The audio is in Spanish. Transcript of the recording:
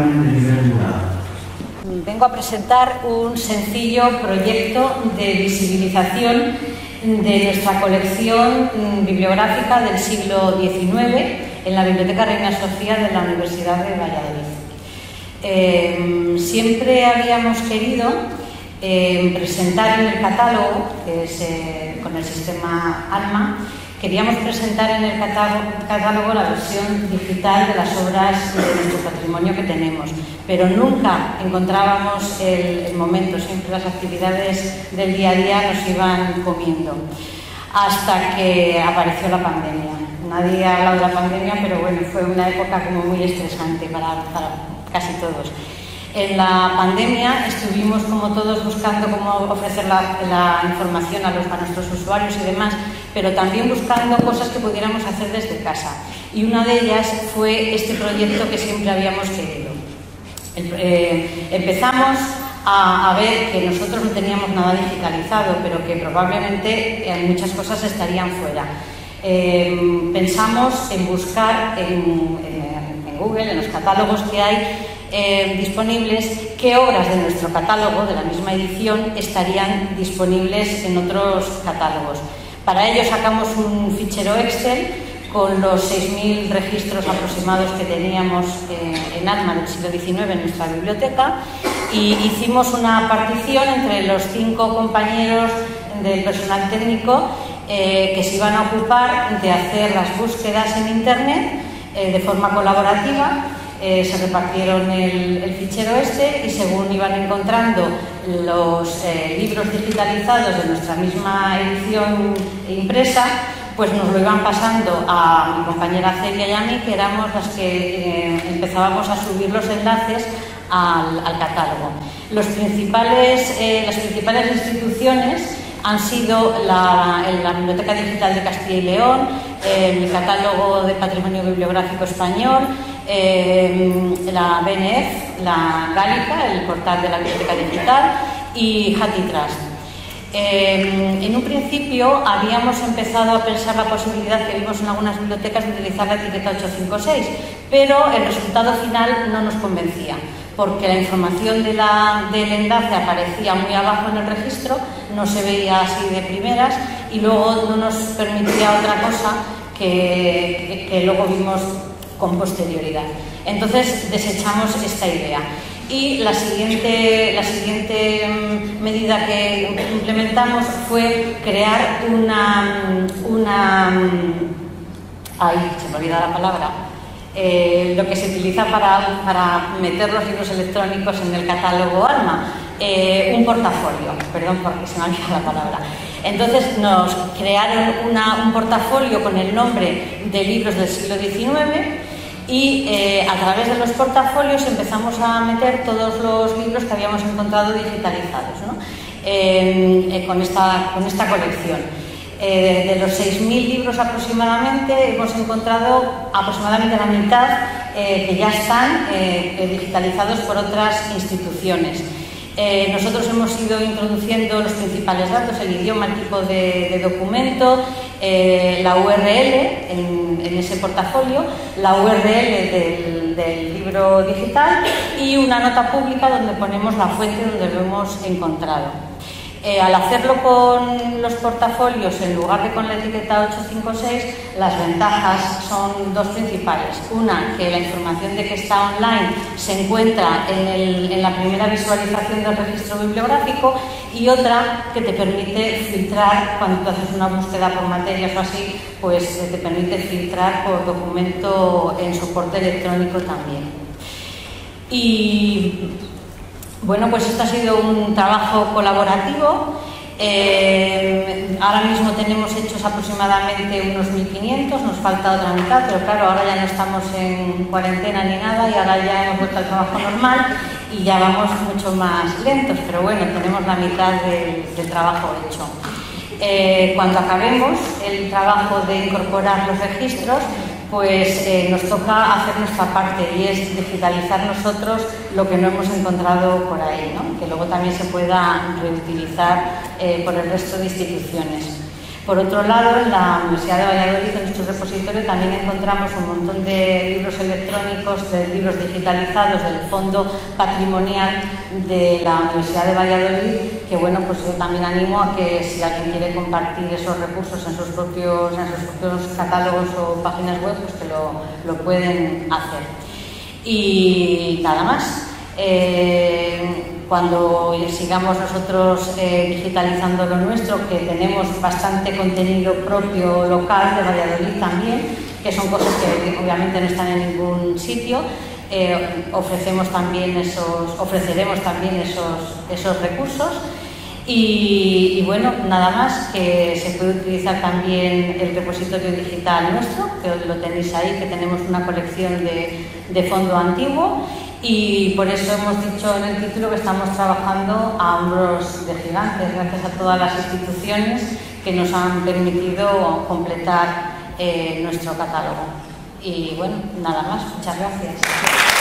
examen de nivel jurado. Vengo a presentar un sencillo proyecto de visibilización de nuestra colección bibliográfica del siglo XIX en la Biblioteca Reina Sofía de la Universidad de Valladolid. Siempre habíamos querido presentar en el catálogo, que es con el sistema ALMA, queríamos presentar en el catálogo la versión digital de las obras de nuestro patrimonio que tenemos, pero nunca encontrábamos el momento, siempre las actividades del día a día nos iban comiendo, hasta que apareció la pandemia. Nadie ha hablado de la pandemia, pero bueno, fue una época como muy estresante para casi todos. En la pandemia estuvimos como todos buscando cómo ofrecer la información a nuestros usuarios y demás, pero también buscando cosas que pudiéramos hacer desde casa. Y una de ellas fue este proyecto que siempre habíamos querido. Empezamos a ver que nosotros no teníamos nada digitalizado, pero que probablemente muchas cosas estarían fuera. Pensamos en buscar en Google, en los catálogos que hay disponibles, qué obras de nuestro catálogo, de la misma edición, estarían disponibles en otros catálogos. Para ello sacamos un fichero Excel con los 6.000 registros aproximados que teníamos en ALMA del siglo XIX en nuestra biblioteca y hicimos una partición entre los 5 compañeros del personal técnico que se iban a ocupar de hacer las búsquedas en Internet de forma colaborativa. Se repartieron el fichero y según iban encontrando los libros digitalizados de nuestra misma edición impresa, pues nos lo iban pasando a mi compañera Celia y a mí, que éramos las que empezábamos a subir los enlaces al catálogo. Las principales instituciones han sido la Biblioteca Digital de Castilla y León, el Catálogo de Patrimonio Bibliográfico Español, la BNF, la Gálica, el portal de la Biblioteca Digital, y HathiTrust. En un principio habíamos empezado a pensar la posibilidad, que vimos en algunas bibliotecas, de utilizar la etiqueta 856, pero el resultado final no nos convencía, porque la información del enlace aparecía muy abajo en el registro, no se veía así de primeras y luego no nos permitía otra cosa que luego vimos con posterioridad. Entonces desechamos esta idea. Y la siguiente medida que implementamos fue crear ay, se me olvida la palabra, lo que se utiliza para meter los libros electrónicos en el catálogo ALMA, un portafolio, perdón porque se me ha olvidado la palabra. Entonces nos crearon un portafolio con el nombre de libros del siglo XIX y a través de los portafolios empezamos a meter todos los libros que habíamos encontrado digitalizados, ¿no? Con esta colección. De los 6.000 libros aproximadamente, hemos encontrado aproximadamente la mitad que ya están digitalizados por otras instituciones. Nosotros hemos ido introduciendo los principales datos, el idioma, el tipo de documento, la URL en ese portafolio, la URL del libro digital y una nota pública donde ponemos la fuente donde lo hemos encontrado. Al hacerlo con los portafolios en lugar de con la etiqueta 856, las ventajas son dos principales. Una, que la información de que está online se encuentra en la primera visualización del registro bibliográfico, y otra, que te permite filtrar, cuando tú haces una búsqueda por materias o así, pues te permite filtrar por documento en soporte electrónico también. Y bueno, pues esto ha sido un trabajo colaborativo. Ahora mismo tenemos hechos aproximadamente unos 1.500, nos falta otra mitad, pero claro, ahora ya no estamos en cuarentena ni nada y ahora ya hemos vuelto al trabajo normal y ya vamos mucho más lentos, pero bueno, tenemos la mitad del trabajo hecho. Cuando acabemos el trabajo de incorporar los registros, pues nos toca hacer nuestra parte, y es digitalizar nosotros lo que no hemos encontrado por ahí, ¿no? Que luego también se pueda reutilizar por el resto de instituciones. Por otro lado, en la Universidad de Valladolid, en nuestro repositorio, también encontramos un montón de libros electrónicos, de libros digitalizados del Fondo Patrimonial de la Universidad de Valladolid, que bueno, pues yo también animo a que si alguien quiere compartir esos recursos en sus propios catálogos o páginas web, pues que lo pueden hacer. Y nada más. Cuando sigamos nosotros digitalizando lo nuestro, que tenemos bastante contenido propio local de Valladolid también, que son cosas que obviamente no están en ningún sitio, ofreceremos también esos recursos. Y bueno, nada más, que se puede utilizar también el repositorio digital nuestro, que lo tenéis ahí, que tenemos una colección de fondo antiguo, y por eso hemos dicho en el título que estamos trabajando a hombros de gigantes, gracias a todas las instituciones que nos han permitido completar nuestro catálogo. Y bueno, nada más, muchas gracias.